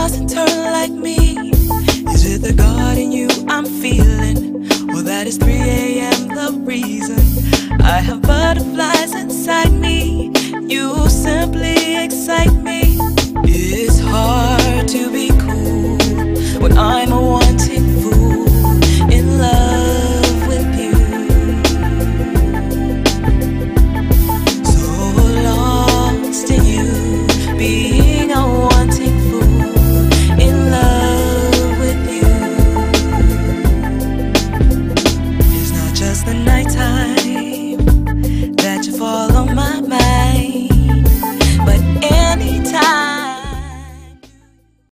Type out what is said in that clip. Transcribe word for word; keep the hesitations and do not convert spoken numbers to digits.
toss and turn like me? Is it the God in you I'm feeling? Or that is three A M the reason? I have butterflies inside me. You simply excite me.